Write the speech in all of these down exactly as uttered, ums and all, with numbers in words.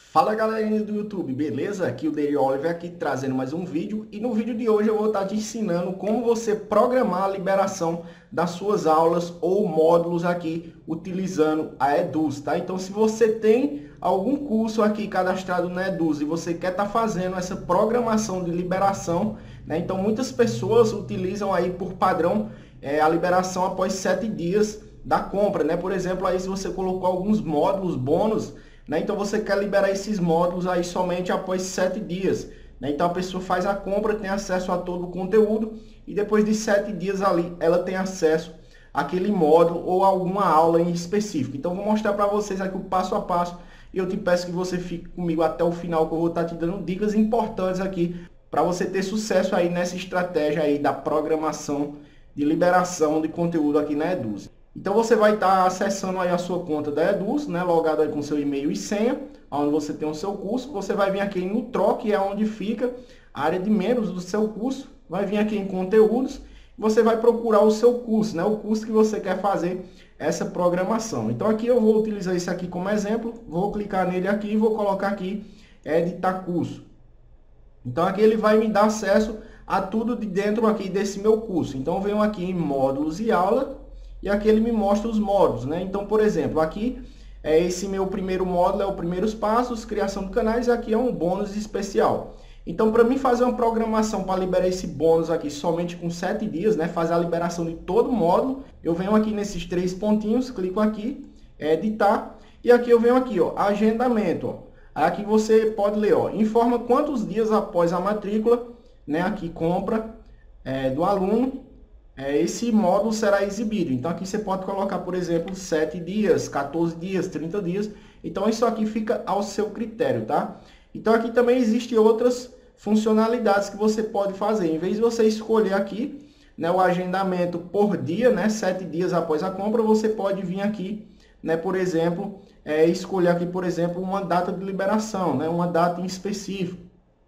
Fala galerinha do YouTube, beleza? Aqui o Daily Oliver aqui trazendo mais um vídeo e no vídeo de hoje eu vou estar te ensinando como você programar a liberação das suas aulas ou módulos aqui utilizando a Eduz, tá? Então se você tem algum curso aqui cadastrado na Eduz e você quer estar fazendo essa programação de liberação, né? Então muitas pessoas utilizam aí por padrão é, a liberação após sete dias da compra, né? Por exemplo, aí se você colocou alguns módulos bônus, né? Então você quer liberar esses módulos aí somente após sete dias. Né? Então a pessoa faz a compra, tem acesso a todo o conteúdo e depois de sete dias ali ela tem acesso àquele módulo ou alguma aula em específico. Então vou mostrar para vocês aqui o passo a passo e eu te peço que você fique comigo até o final, que eu vou estar te dando dicas importantes aqui para você ter sucesso aí nessa estratégia aí da programação de liberação de conteúdo aqui na Eduz. Então você vai estar acessando aí a sua conta da Eduz, né, logado aí com seu e-mail e senha, onde você tem o seu curso. Você vai vir aqui no Troque, que é onde fica a área de membros do seu curso. Vai vir aqui em conteúdos, você vai procurar o seu curso, né, o curso que você quer fazer essa programação. Então aqui eu vou utilizar isso aqui como exemplo, vou clicar nele aqui e vou colocar aqui editar curso. Então aqui ele vai me dar acesso a tudo de dentro aqui desse meu curso. Então eu venho aqui em módulos e aula. E aqui ele me mostra os módulos, né? Então, por exemplo, aqui é esse meu primeiro módulo, é o primeiros passos, criação de canais, e aqui é um bônus especial. Então, para mim fazer uma programação para liberar esse bônus aqui somente com sete dias, né? Fazer a liberação de todo o módulo, eu venho aqui nesses três pontinhos, clico aqui, editar, e aqui eu venho aqui, ó, agendamento, ó. Aqui você pode ler, ó, informa quantos dias após a matrícula, né? Aqui compra é, do aluno, esse módulo será exibido. Então aqui você pode colocar, por exemplo, sete dias, quatorze dias, trinta dias. Então isso aqui fica ao seu critério, tá? Então aqui também existem outras funcionalidades que você pode fazer. Em vez de você escolher aqui, né, o agendamento por dia, né, sete dias após a compra, você pode vir aqui, né, por exemplo, é, escolher aqui, por exemplo, uma data de liberação, né, uma data em específico.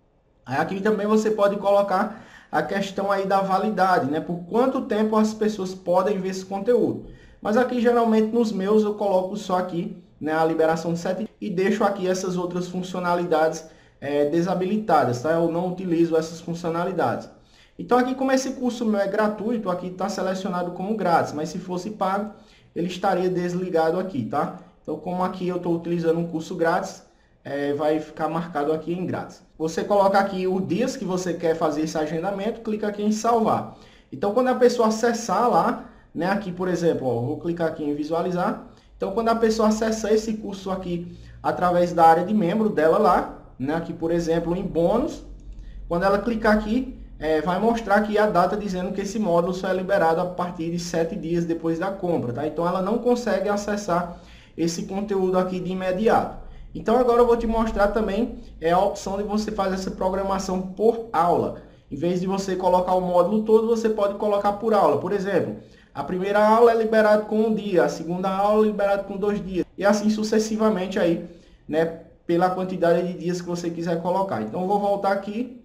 Aí aqui também você pode colocar a questão aí da validade, né? Por quanto tempo as pessoas podem ver esse conteúdo. Mas aqui, geralmente, nos meus, eu coloco só aqui, né, a liberação de sete e deixo aqui essas outras funcionalidades é, desabilitadas, tá? Eu não utilizo essas funcionalidades. Então, aqui, como esse curso meu é gratuito, aqui está selecionado como grátis, mas se fosse pago, ele estaria desligado aqui, tá? Então, como aqui eu estou utilizando um curso grátis, É, vai ficar marcado aqui em grátis. Você coloca aqui os dias que você quer fazer esse agendamento, clica aqui em salvar. Então, quando a pessoa acessar lá, né, aqui, por exemplo, ó, vou clicar aqui em visualizar. Então, quando a pessoa acessar esse curso aqui através da área de membro dela lá, né, aqui, por exemplo, em bônus, quando ela clicar aqui, é, vai mostrar aqui a data dizendo que esse módulo só é liberado a partir de sete dias depois da compra, tá? Então, ela não consegue acessar esse conteúdo aqui de imediato. Então agora eu vou te mostrar também é, a opção de você fazer essa programação por aula. Em vez de você colocar o módulo todo, você pode colocar por aula. Por exemplo, a primeira aula é liberada com um dia, a segunda aula é liberada com dois dias. E assim sucessivamente aí, né, pela quantidade de dias que você quiser colocar. Então eu vou voltar aqui,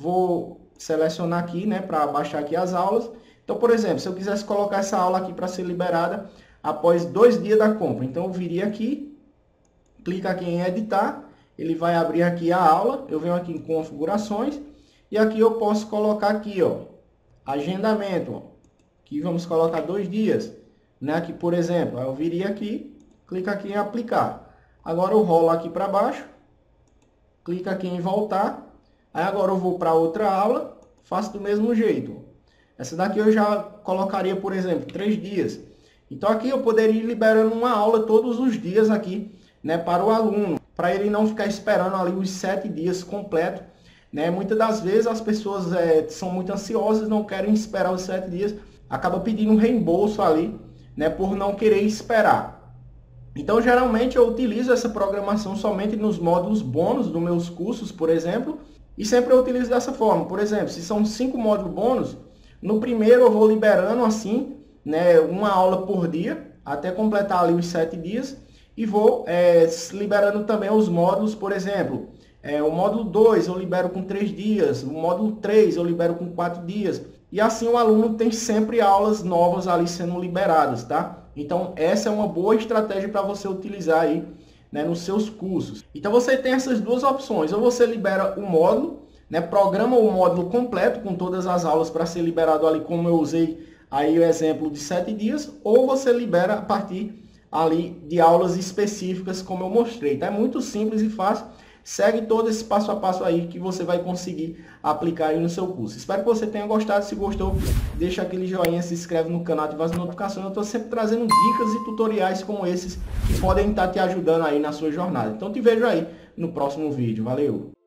vou selecionar aqui, né, para baixar aqui as aulas. Então, por exemplo, se eu quisesse colocar essa aula aqui para ser liberada após dois dias da compra, então eu viria aqui, clica aqui em editar, ele vai abrir aqui a aula, eu venho aqui em configurações, e aqui eu posso colocar aqui, ó, agendamento, ó, aqui vamos colocar dois dias, né, aqui por exemplo, eu viria aqui, clica aqui em aplicar, agora eu rolo aqui para baixo, clica aqui em voltar, aí agora eu vou para outra aula, faço do mesmo jeito, essa daqui eu já colocaria, por exemplo, três dias, então aqui eu poderia ir liberando uma aula todos os dias aqui, né, para o aluno, para ele não ficar esperando ali os sete dias completos, né? Muitas das vezes as pessoas é, são muito ansiosas, não querem esperar os sete dias, acaba pedindo um reembolso ali, né, por não querer esperar. Então, geralmente eu utilizo essa programação somente nos módulos bônus dos meus cursos, por exemplo, e sempre eu utilizo dessa forma. Por exemplo, se são cinco módulos bônus, no primeiro eu vou liberando assim, né, uma aula por dia, até completar ali os sete dias. E vou é, liberando também os módulos, por exemplo, é, o módulo dois eu libero com três dias, o módulo três eu libero com quatro dias. E assim o aluno tem sempre aulas novas ali sendo liberadas, tá? Então essa é uma boa estratégia para você utilizar aí né, nos seus cursos. Então você tem essas duas opções, ou você libera o módulo, né, programa o módulo completo com todas as aulas para ser liberado ali, como eu usei aí o exemplo de sete dias, ou você libera a partir ali de aulas específicas, como eu mostrei. Então é muito simples e fácil. Segue todo esse passo a passo aí que você vai conseguir aplicar aí no seu curso. Espero que você tenha gostado. Se gostou, deixa aquele joinha, se inscreve no canal, ativa as notificações. Eu estou sempre trazendo dicas e tutoriais como esses que podem estar te ajudando aí na sua jornada. Então te vejo aí no próximo vídeo. Valeu!